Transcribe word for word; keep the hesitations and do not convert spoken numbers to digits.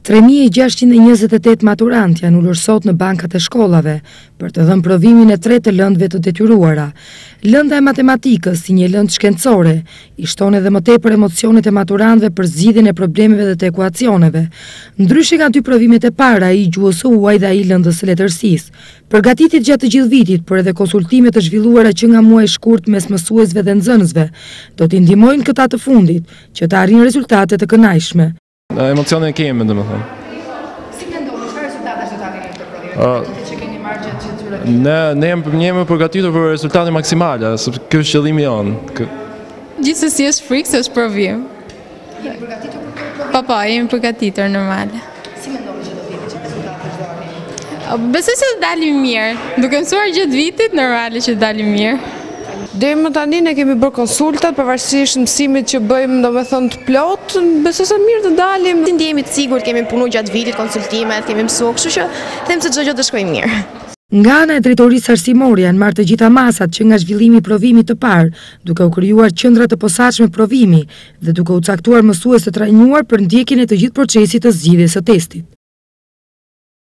tre mijë e gjashtëqind e njëzet e tetë maturantë janë ulur sot në bankat e shkollave për të dhënë provimin e tretë të lëndëve të detyruara. Lënda e matematikës, si një lëndë shkencore, i shton edhe më tepër emocionet e maturantëve për zgjidhjen e problemeve dhe të ekuacioneve. Ndryshe nga dy provimet e para, ai gjuhës së huaj dhe ai lëndës së letërsisë. Përgatitit gjatë të gjithë vitit, por edhe konsultime të zhvilluara që nga muaji i shkurt mes mësuesve dhe nxënësve, do t'i ndihmojnë këta të fundit që të arrijnë rezultate të kënaqshme. Emocione kemi, dhe më thëmë. Si mendoni, çfarë rezultate do të arrijeni këtë prodhim? Që keni marrë gjatë gjithë këtyre viteve? Ne ne jemi ne jemi përgatitur për rezultate maksimale, sepse ky është qëllimi jonë. Gjithsesi është frikë se është provim. Jeni përgatitur për këtë prodhim? Po po, jemi përgatitur normale. Si mendoni që do vini që rezultatet do arrijeni? Besoj se do dalim mirë. Duke mësuar gjatë vitit, normale që dalim mirë. Deri më tani ne kemi bërë konsultat, pavarësisht mësimit që bëjmë, domethënë të plot, besoj se mirë të dalim. Si ndjehemi të sigurt, kemi punuar gjatë vitit, konsultimet, kemi mësuar, kështu që them se çdo gjë do shkojë mirë. Nga ana e drejtorisë arsimore janë marrë të gjitha masat që nga zhvillimi i provimit të parë, duke u krijuar qendra të posaçme provimi dhe duke u caktuar mësues të trajnuar për ndjekjen e të gjithë procesit të zgjidhjes së testit.